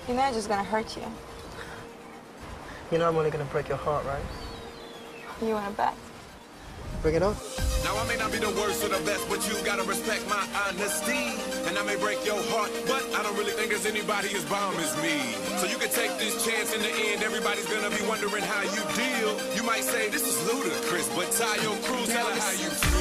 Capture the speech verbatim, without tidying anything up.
You know I'm just gonna hurt you. You know I'm only gonna break your heart, right? You wanna bet? Bring it on. Now, I may not be the worst or the best, but you gotta respect my honesty. And I may break your heart, but I don't really think there's anybody as bomb as me. So you can take this chance. In the end, everybody's gonna be wondering how you deal. You might say, this is ludicrous, but tie your crew, tell her how you feel.